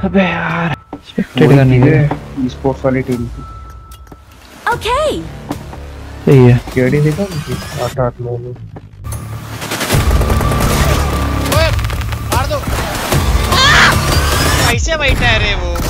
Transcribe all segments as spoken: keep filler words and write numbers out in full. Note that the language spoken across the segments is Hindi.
अबे यार स्पेक्टेट करनी है स्पोर्ट्स वाली टीम की। ओके सही है। केडी देखा मुझे आठ आठ नौ में। ओए मार दो। कैसे बैठा है रे वो?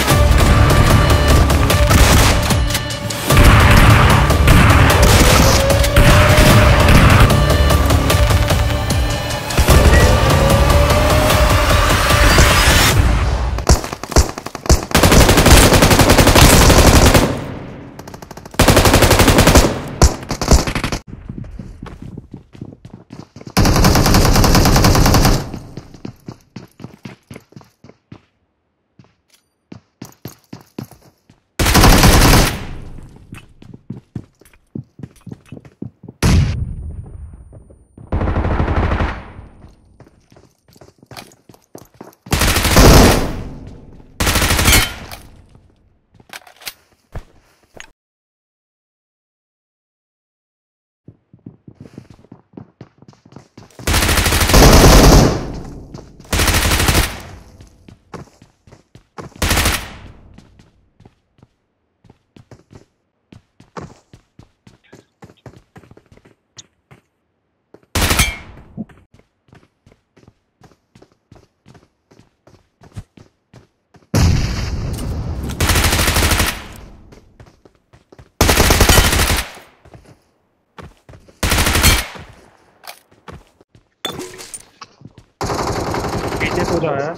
कूद आया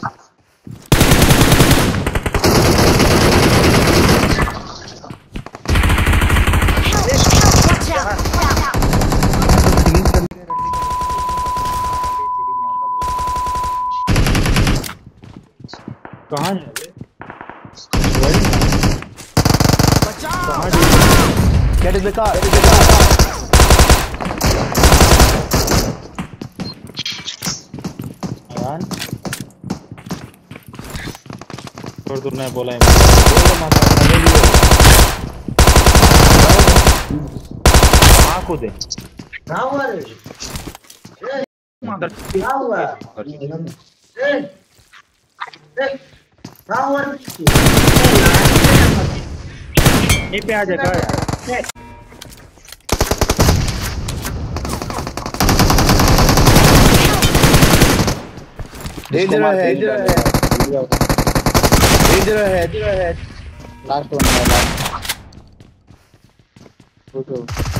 कहाँ है? Get in the car. Ayaan और दूर नहीं बोला है हाँ कूदे क्या हुआ रे? क्या हुआ? क्या हुआ? ये पे आ जाएगा Danger ahead. Danger ahead. Danger ahead. Danger ahead. Last one है लास्ट फोटो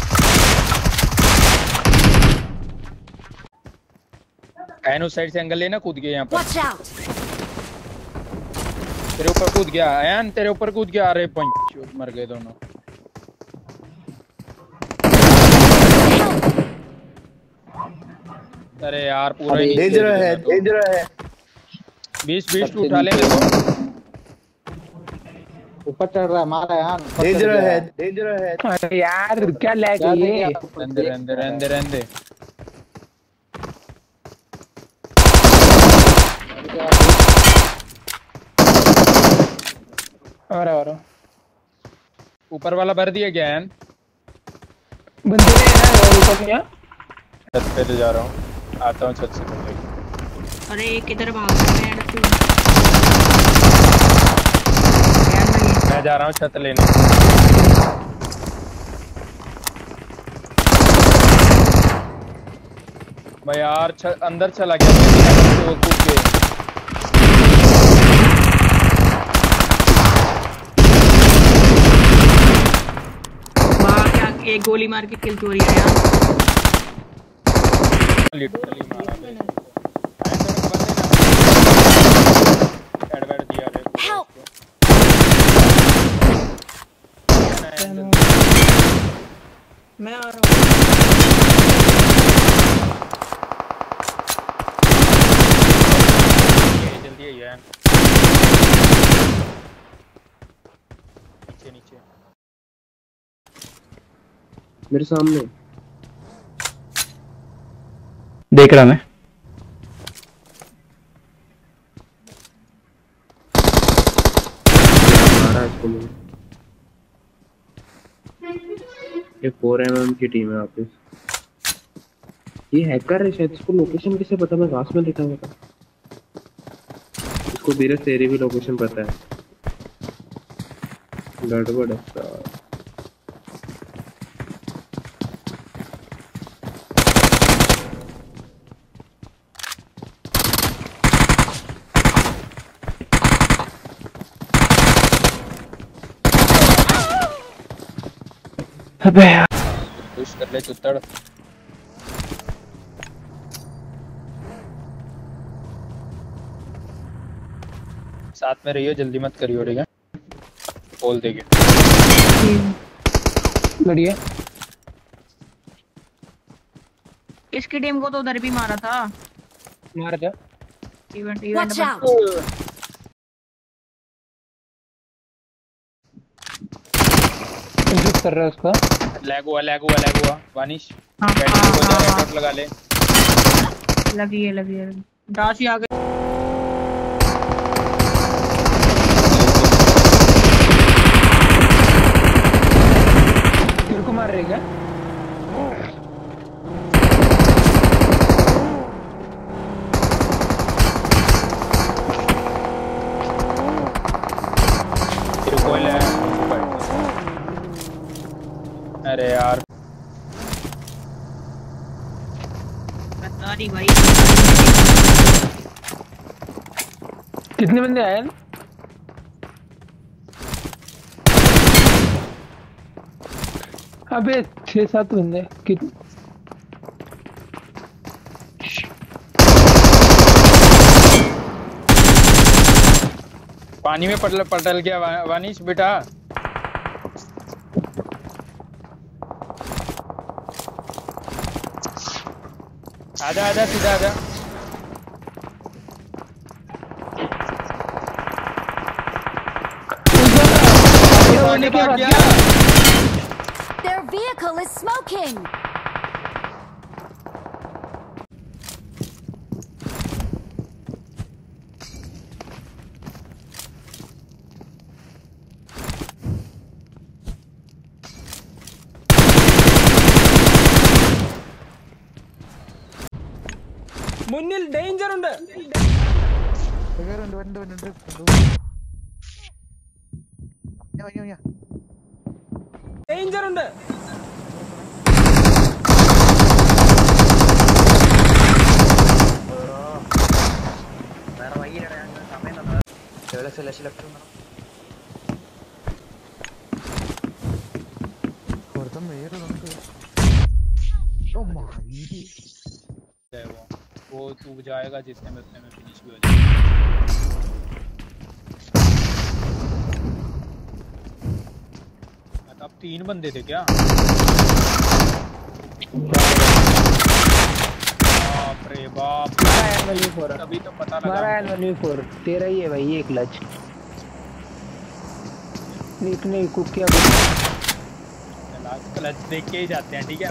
एन उस साइड से एंगल लेना कूद गया यहाँ पर वॉच आउट तेरे ऊपर कूद गया एन तेरे ऊपर कूद गया अरे पंच मर गए दोनों अरे यार पूरा डेंजर है डेंजर है बीस बीस उठा ले मेरे को ऊपर चढ़ रहा है मारा यार डेंजर है डेंजर है अरे यार क्या लैग है ये अंदर अंदर अंदर अंदर और और ऊपर वाला भर दिया गया है बंदे ने ना ऊपर किया छत पे ले जा रहा हूँ आता हूँ छत से पहले अरे किधर भाग रहा है यार तू मैं जा रहा हूँ छत लेने भाई यार अंदर चला गया तो कूद के एक गोली मार के किल चोरी है यार लिटरली मारा एडवर्ड दिया रे मैं आ रहा हूं जल्दी आइए यार नीचे नीचे मेरे सामने देख रहा मैं मारा इसको मैंने ये फोर एम एम की टीम है वापस ये हैकर है शायद इसको लोकेशन कैसे पता मैं घास में लिखा हुआ था इसको धीरज तेरी भी लोकेशन पता है। गड़बड़ है साला। अबे यार पुश कर ले चुत्तड़। साथ में रहियो, जल्दी मत करियो, ठीक है? बोल देंगे। बढ़िया। इसकी टीम को तो उधर भी मारा था। मार जा। Event event Watch out! Confuse कर रहा है उसका। लैग हुआ लैग हुआ लैग हुआ वानिश। हाँ, बैटरी हाँ, को हाँ, जा हाँ। रेड लगा ले। लगी है लगी है। डाशी आ गई। तेरे को मार रहे क्या? तेरे को ले। अरे यार बता रही भाई। कितने बंदे आए हैं? अबे छह सात बंदे। कितने? पानी में पटल पटल गया वा, वानिश बेटा। आजा आजा सीधा आजा। होने के बाद क्या? Their vehicle is smoking! മുന്നിൽ ഡേഞ്ചർ ഉണ്ട്. ഡേഞ്ചർ ഉണ്ട്. है वो वो तू जाएगा जितने में उतने में फिनिश भी हो जाएगा। अब तीन बंदे थे क्या? बाप रे बाप। अभी तो पता लगा। मारा एनवन फोर तेरा ही है भाई ये क्लच। नीक ने कुक किया। क्लच देख के ही जाते हैं, ठीक है?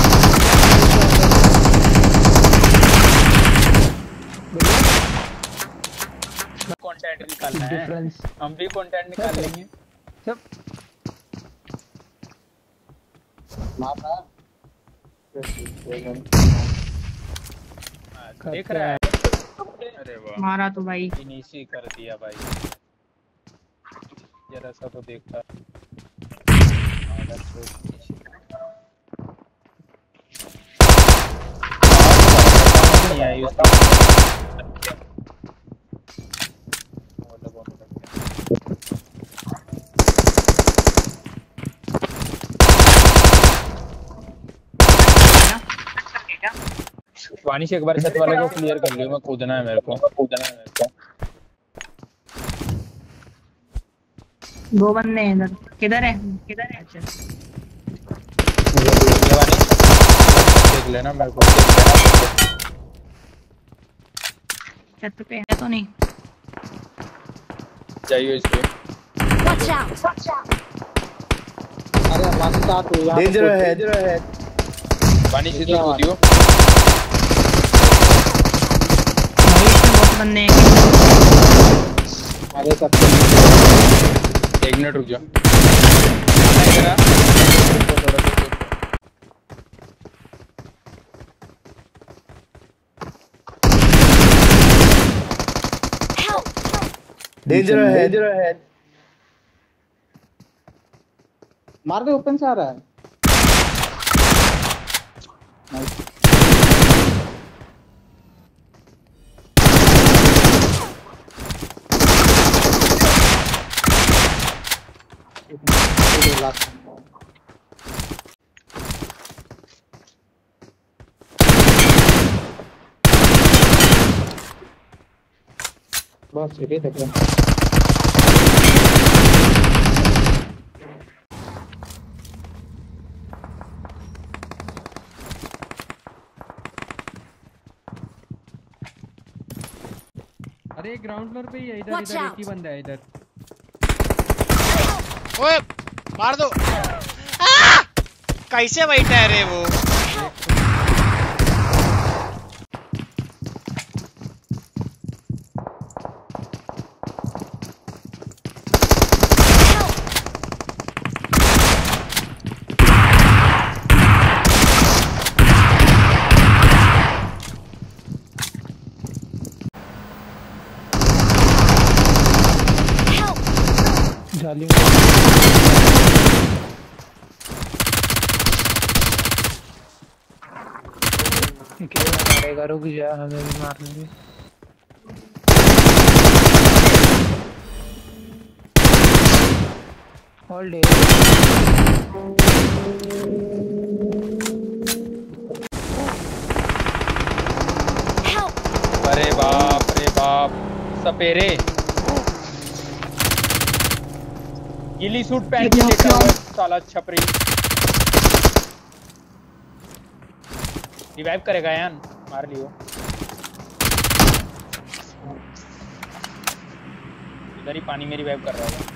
कंटेंट निकालना है। डिफरेंस हम भी कंटेंट निकाल लेंगे सब। देख रहा है। अरे वाह, मारा तो भाई। इनिशी कर दिया भाई। जरा सा तो देखता। नहीं आई उसका। वानिश एक बार छत वाले को क्लियर कर लियो। मैं कूदना है मेरे को कूदना है मेरे को। दो बंदे हैं इधर। किधर है किधर है? अच्छा देख लेना मेरे को। छत पे है तो नहीं। जाइए इस पे। Watch out! Watch out! Danger है डेंजर है। वानिश इधर कूदियो। भाई इसमें बहुत बंदे हैं। एक मिनट रुक जाओ। Help! Danger ahead. Danger ahead. मार दे, ओपन से आ रहा है। बस ये देख ले। अरे ग्राउंड फ्लोर पे ही है, इधर Watch इधर एक out. ही बंदा है इधर। ओए मार दो। आ! कैसे बैठा है रे वो? जाली मारेगा, रुक जा, हमें भी मार लेंगे। ऑल डे अरे बाप रे बाप, सपेरे गिली सूट पहन के लेटा हुआ है साला छपरी। रिवाइव करेगा यार, मार लियो। इधर ही पानी में रिवाइव कर रहा होगा।